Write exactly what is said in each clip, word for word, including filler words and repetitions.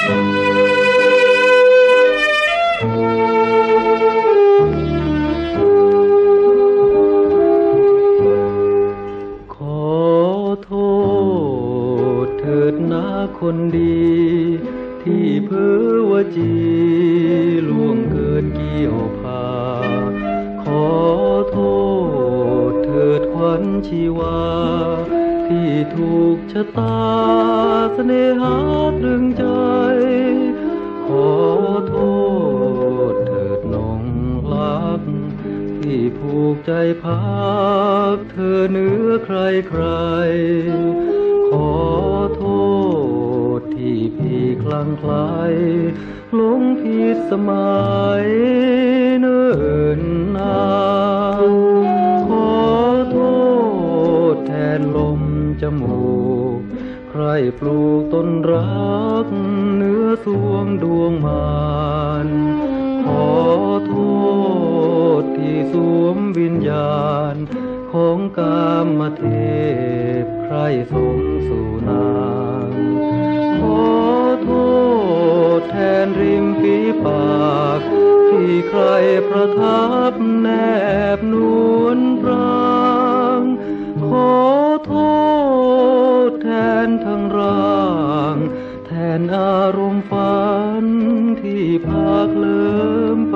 ขอโทษเถิดนะคนดีที่เพ้อวจีล่วงเกินเกี่ยวพาขอโทษเถิดขวัญชีวาที่ถูกชะตาเสน่หาตรึงใจขอโทษเถิดน้องรักที่ผูกใจพักเธอเหนือใครใครขอโทษที่พี่คลั่งไคล้หลงผิดสมัยเนิ่นนานขอโทษแทนลมจมูกใครปลูกต้นรักเนื้อสวงดวงมานขอโทษที่สวมวิญญาณของกามเทพใครสมสู่นางขอโทษแทนริมฝีปากที่ใครประทับแนบนวลปรางขอโทษแทนทั้งร่างแทนอารมณ์ฝันที่พาเคลิ้มไป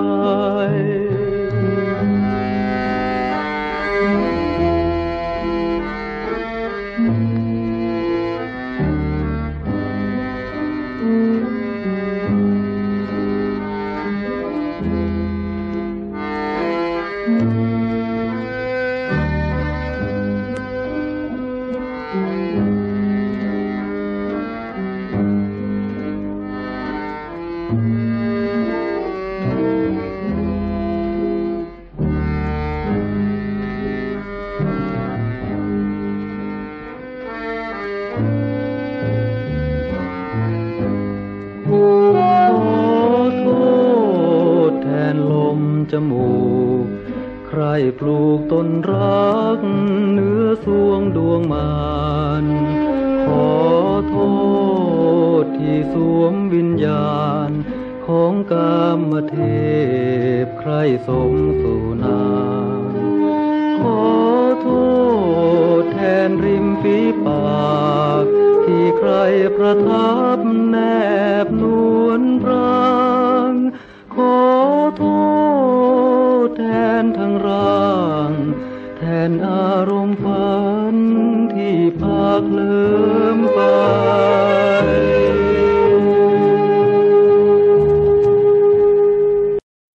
จมูกใครปลูกต้นรักเนื้อสวงดวงมานขอโทษที่สวมวิญญาณของกามเทพใครสมสู่นางขอโทษแทนริมฝีปากที่ใครประทับแนบนวลปรางขอโทษแทนทั้งร่างแทนอารมณ์ฝันที่พาเคลิ้มไป